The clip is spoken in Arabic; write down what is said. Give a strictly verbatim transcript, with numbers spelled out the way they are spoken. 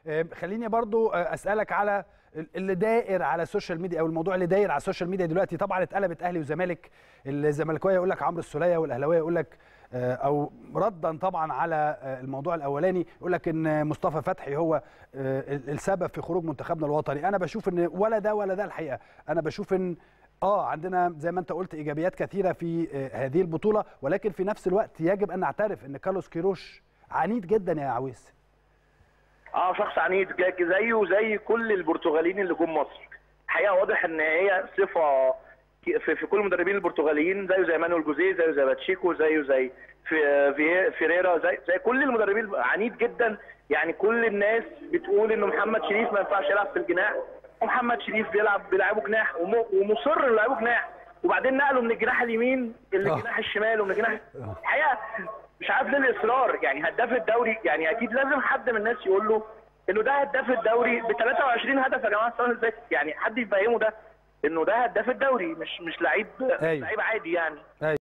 خليني برضو اسالك على اللي داير على السوشيال ميديا، او الموضوع اللي داير على السوشيال ميديا دلوقتي. طبعا اتقلبت اهلي وزمالك، الزملكاويه يقول لك عمرو السوليه والاهلاويه يقول لك، او ردا طبعا على الموضوع الاولاني يقول لك ان مصطفى فتحي هو السبب في خروج منتخبنا الوطني. انا بشوف ان ولا ده ولا ده الحقيقه. انا بشوف ان اه عندنا زي ما انت قلت ايجابيات كثيره في هذه البطوله، ولكن في نفس الوقت يجب ان نعترف ان كارلوس كيروش عنيد جدا يا عويس. اه شخص عنيد زيه زي كل البرتغاليين اللي جم مصر. الحقيقه واضح ان هي صفه في, في كل المدربين البرتغاليين، زيه زي مانويل جوزيه، زيه زي باتشيكو، زيه زي في فيريرا، زي زي كل المدربين. عنيد جدا. يعني كل الناس بتقول ان محمد شريف ما ينفعش يلعب في الجناح، ومحمد شريف بيلعب بيلعبه جناح ومصر انه يلعبه جناح، وبعدين نقلوا من الجناح اليمين للجناح الشمال ومن الجناح. الحقيقه مش عارف ليه الاصرار. يعني هداف الدوري، يعني اكيد لازم حد من الناس يقول له انه ده هداف الدوري ب ثلاثة وعشرين هدف يا جماعه السنه اللي فاتت. يعني حد يفهمه ده انه ده هداف الدوري، مش مش لعيب لعيب عادي يعني.